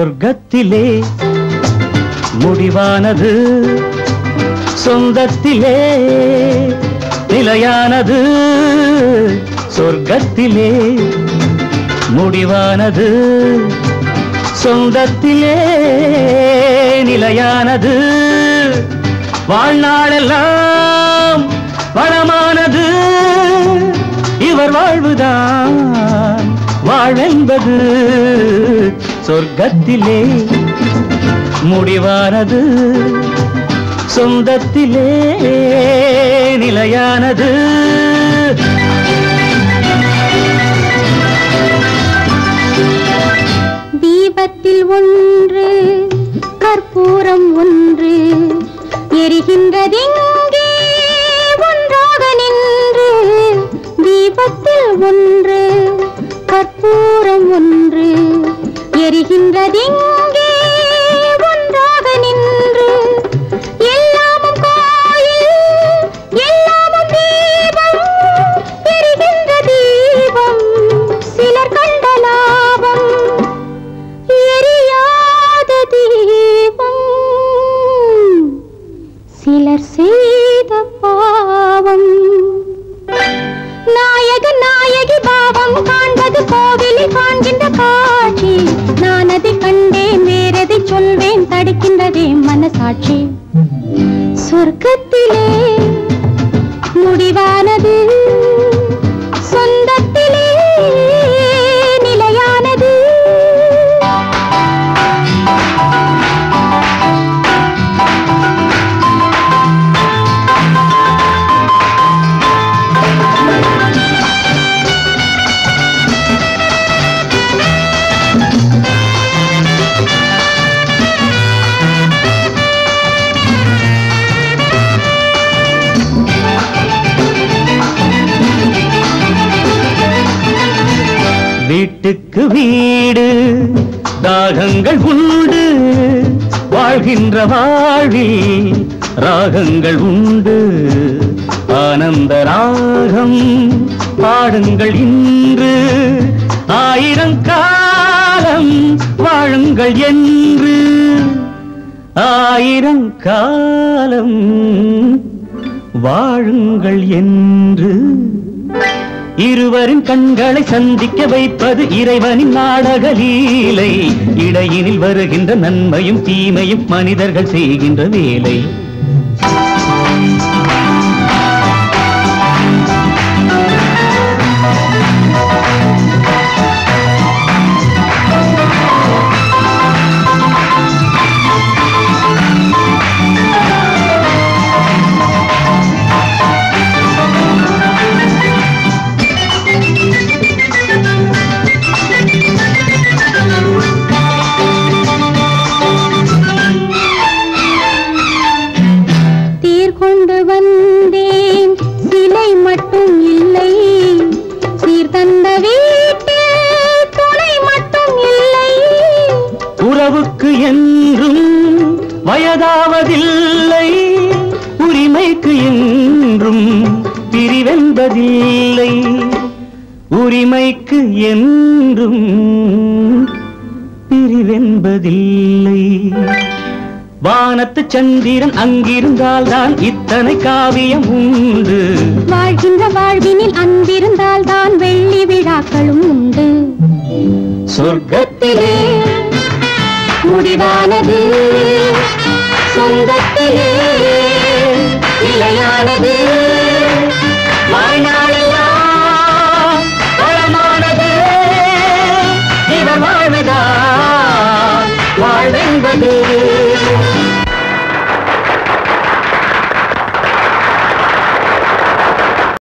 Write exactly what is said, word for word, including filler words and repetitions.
சொர்க்கத்திலே முடிவானது, சொந்தத்திலே நிலையானது. சொர்க்கத்திலே முடிவானது, சொந்தத்திலே நிலையானது. வாழ்நாளெல்லாம் வளமானது, இவர் வாழ்வுதான் வாழ்வென்பது. சொர்க்கத்திலே முடிவானது, சொந்தத்திலே நிலையானது. தீபத்தில் ஒன்று கற்பூரம் ஒன்று எரிகின்றதெங்கே ஒன்றாக நின்று. தீபத்தில் ஒன்று கற்பூரம் ஒன்று எரிகின்றதெங்கே ஒன்றாக நின்று. எல்லாமும் கோயில் எல்லாமும் தீபம், எரிகின்ற தீபம் சிலர் கண்ட லாபம், எரியாத தீபம் சிலர் செய்த பாவம். நாயக நாயகி பாவம் காண்பது கோவிலில் காண்கின்ற காட்சி. நான் அதை கண்டேன், வேறதை சொல்வேன், தடுக்கின்றதே மனசாட்சி. சொர்க்கத்திலே முடிவானது, சொந்தத்திலே நிலையானது. வீட்டுக்கு வீடு தாகங்கள் உண்டு, வாழ்கின்ற வாழ்வில் ராகங்கள் உண்டு. ஆனந்த ராகம் பாடுங்கள் இன்று, ஆயிரம் காலம் வாழுங்கள் என்று. ஆயிரம் காலம் வாழுங்கள் என்று. இருவரின் கண்களை சந்திக்க வைப்பது இறைவனின் நாடக லீலை. இடையினில் வருகின்ற நன்மையும் தீமையும் மனிதர்கள் செய்கின்ற வேலை. உறவுக்கு என்றும் வயதாவதில்லை, உரிமைக்கு என்றும் பிரிவென்பதில்லை. உரிமைக்கு என்றும் பிரிவென்பதில்லை. வானத்து சந்திரன் அங்கிருந்தால் தான் இத்தனை காவியம் உண்டு. வாழ்கின்ற வாழ்வினில் அன்பிருந்தால் தான் வெள்ளி விழாக்களும் உண்டு. சொர்க்கத்திலே முடிவானது, சொந்தத்திலே நிலையானது. வாழ்நாளெல்லாம் வளமானது, இவர் வாழ்வதா வாழ்வென்பது.